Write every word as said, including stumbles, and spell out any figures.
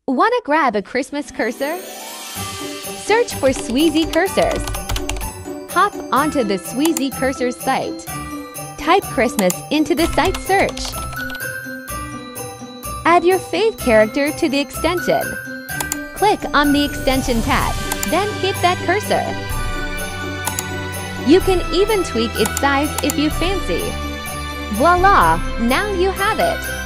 Wanna grab a Christmas cursor? Search for Sweezy cursors. Hop onto the Sweezy cursors site. Type Christmas into the site search. Add your fave character to the extension. Click on the extension tab, then hit that cursor. You can even tweak its size if you fancy. Voila! Now you have it!